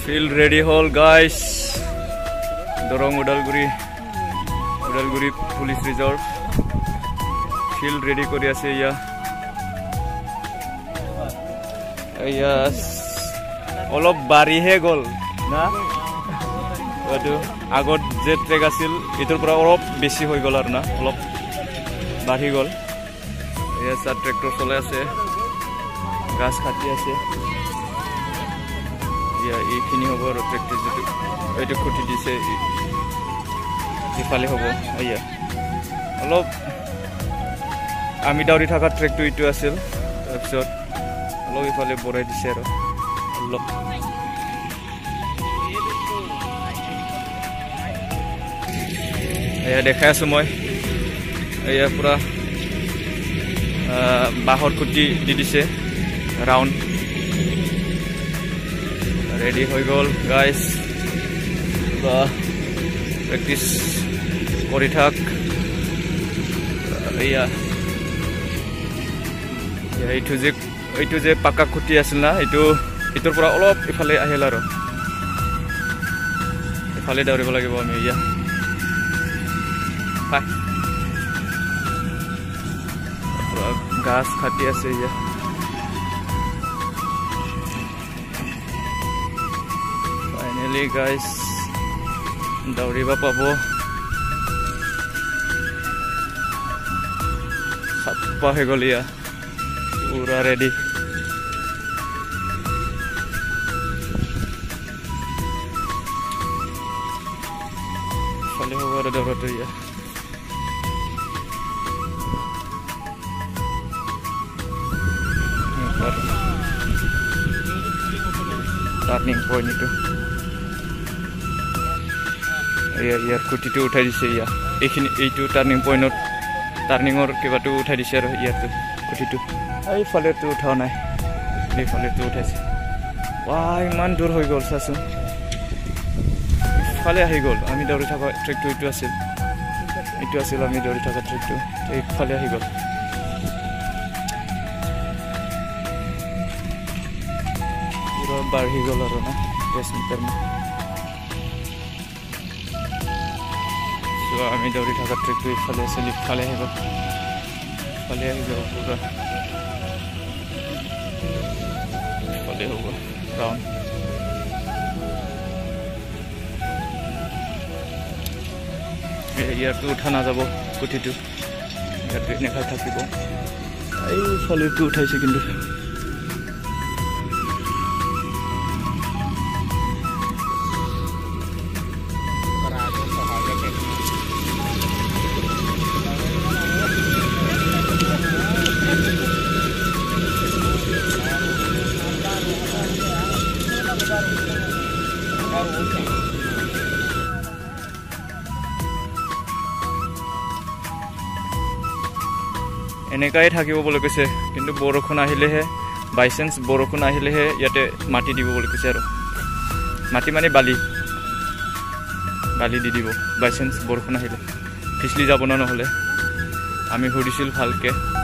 Field ready hall guys. Dorong Udalguri Police Reserve. Field ready kori ase ya. Yes. Olop bari he gol. Na? Ado agot jet track asil. Itor pura olop besi hoi gol ar na. Olop bari gol. Yes, a tractor chole ase. Gas khati ase. Ya ekhini hobo aro tractor jetu. Etu khuti dise. Ifale hobo. Aya. Olop ami dauri thaka tractor itu asil. Episode olop ifale borai dise aro. Olop aya dekhai asu moi. Aya pura bahor kuti di dise round ready hoi gol guys. Practice kori thak. Ya itu je pakka kuti asil na itu itor pura olop ifale ahel aro ifale dauribo lagibo ami ya pa gas khati ase ya finally guys dauriba pabo sappa he golia pura ready fale hoba daurato ya turning point itu ya kuti tu uthai dise ya ekhini eitu turning point ot turning or kiba tu uthai dise aro ya tu kuti tu ai fale tu uthao nai ei fale tu uthaise wah iman dur hoi gol sasun fale ahi gol ami dauri thaka tractor itu asil ami dauri thaka tractor ei fale ahi gol barhi gol aro na 10 meter ma so ami dauri thaka tractor fale asili fale ahi gol pura fale hobo round ইয়াৰ তো উঠা না যাব কুটিটো ইয়াতে নেখা থাকিব এই ফলে তো উঠাইছে কিন্তু এনেকাই থাকিব বলে কৈছে কিন্তু বৰষুণ আহিলেহে বাই চান্স বৰষুণ আহিলেহে ইয়াতে মাটি দিব বলে কৈছে আৰু মাটি মানে বালি দি দিব বাই চান্স বৰষুণ আহিলে পিছলি যাব না নহলে আমি সুধিছিল ভালকে